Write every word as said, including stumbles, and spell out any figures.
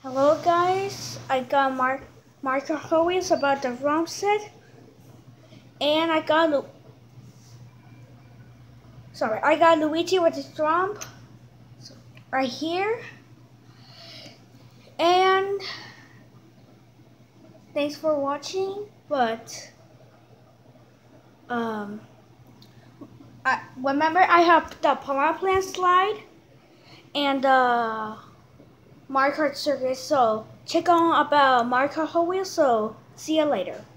Hello guys, I got Mark Marco Hoey's about the thwomp set, and I got Lu sorry, I got Luigi with his thwomp right here, and thanks for watching. But um, I remember I have the power plant slide and the Mario Kart circuit, so check on about Mario Kart Hoey. So see you later.